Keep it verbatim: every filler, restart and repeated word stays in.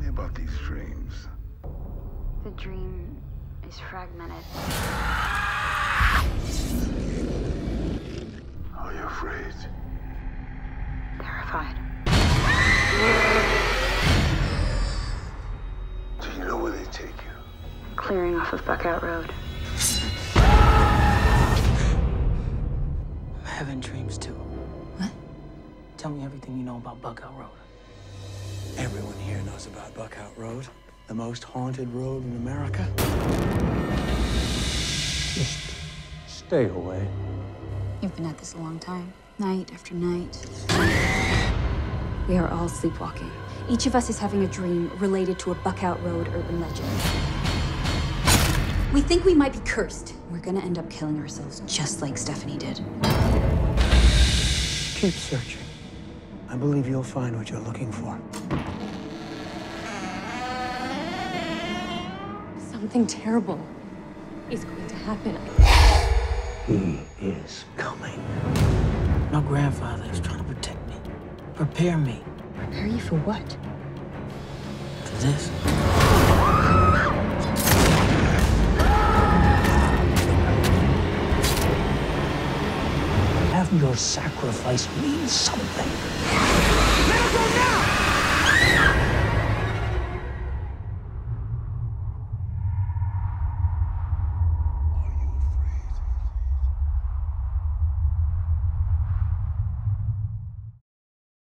me about these dreams. The dream is fragmented. Are you afraid? Terrified. Do you know where they take you? Clearing off of Buckout Road. I'm having dreams too. What? Tell me everything you know about Buckout Road. Everyone here knows about Buckout Road, the most haunted road in America. Just stay away. You've been at this a long time, night after night. We are all sleepwalking. Each of us is having a dream related to a Buckout Road urban legend. We think we might be cursed. We're gonna end up killing ourselves just like Stephanie did. Keep searching. I believe you'll find what you're looking for. Something terrible is going to happen. He is coming. My grandfather is trying to protect me, prepare me. Prepare you for what? For this. Have your sacrifice mean something. Let us go